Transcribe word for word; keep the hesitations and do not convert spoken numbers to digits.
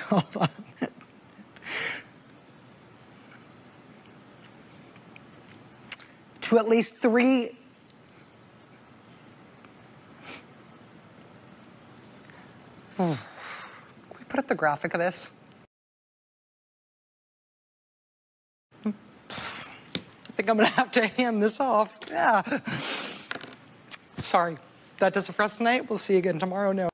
Hold on. To at least three. Can we put up the graphic of this? I think I'm gonna have to hand this off. Yeah. Sorry. That does it for us tonight. We'll see you again tomorrow. No.